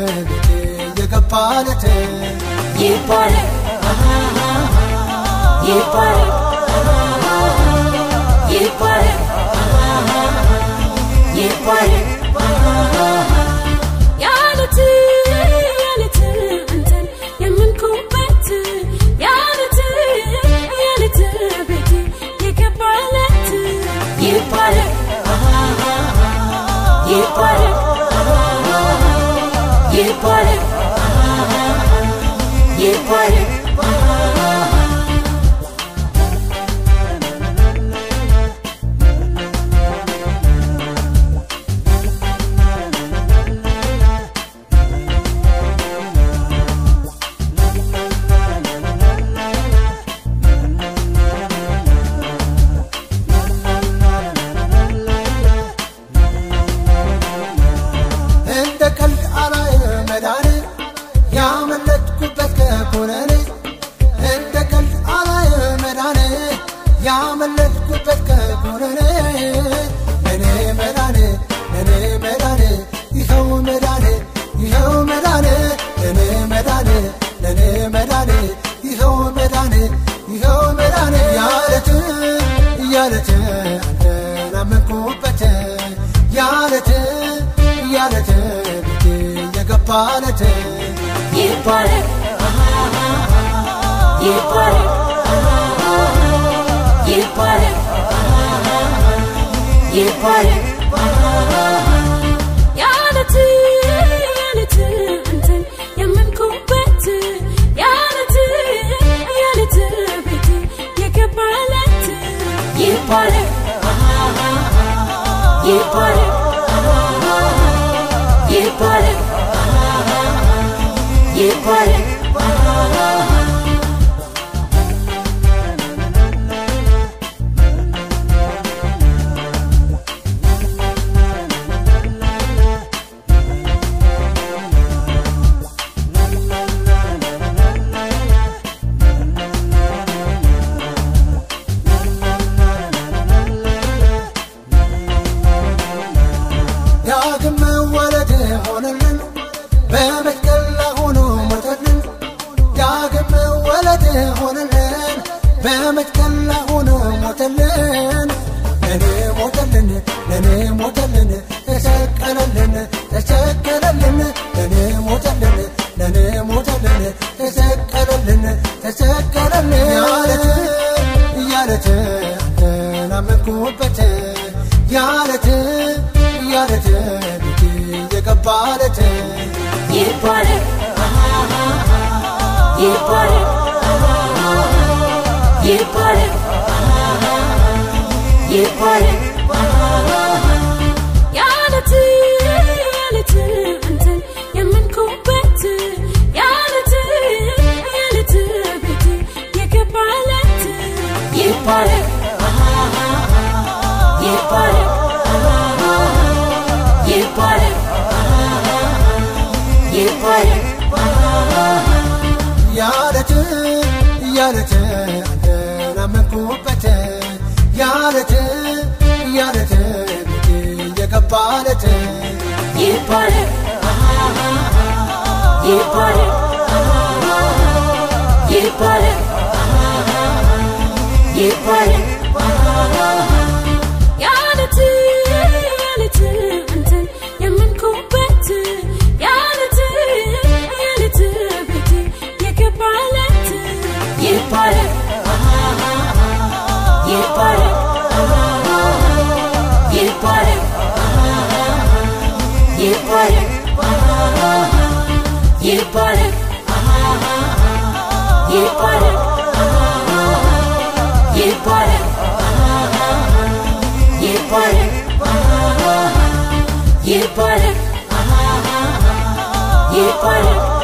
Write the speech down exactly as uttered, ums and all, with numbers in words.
የገባለት ይባረክ ይባረክ ይባረክ ይባረክ ያለት ያለት አንተን የምንኩበት ያለት ያለት ቤት የገባለት ይባረክ ይባረክ ይባረክ ይባረክ ያመለጥኩበት ከሆነ ለኔ መዳኔ ለኔ መዳኔ ይኸው መዳኔ ይኸው መዳኔ ለኔ መዳኔ ለኔ መዳኔ ይኸው መዳኔ ይኸው መዳኔ ያለት ያለት አንተን አመንኩበት ያለት ያለት ቤቴ የገባለት ይባረክ ይባረክ ይባረክ ይባረክ ያለት ያለት አንተን የምንኩበት ያለት ያለት ቤት የገባለት ይባረክ ይባረክ ይባረክ ይባረክ ዳግም መወለድ ሆነልን በመስቀል ሆኖ ሞተልን ዳግም መወለድ ሆነልን በመስቀል ሆኖ ሞተልን ለኔ ሞተልን ለኔ ሞተልን ተሰቀለልን ተሰቀለልን ለኔ ሞተልን ለኔ ሞተልን ተሰቀለልን ተሰቀለልን ያለት ያለት አንተን አመንኩበት ያለት ያለት ቤቴ የገባለት ይባረክ ይባረክ ይባረክ ይባረክ ያለት ያለት አንተን የምንኩበት ያለት ያለት ቤት የገባለት ይባረክ ይባረክ ይባረክ ይባረክ ያለት ያለት አንተን አመንኩበት ያለት ያለት ቤቴ የገባለት ይባረክ ይባረክ ይባረክ ይባረክ ያለት ያለት አንተን የምንኩበት ያለት ያለት ቤት የገባለት ይባረክ ይባረክ ይባረክ ይባረክ ይባረክ ይባረክ ይባረክ ይባረክ ይባረክ ይባረክ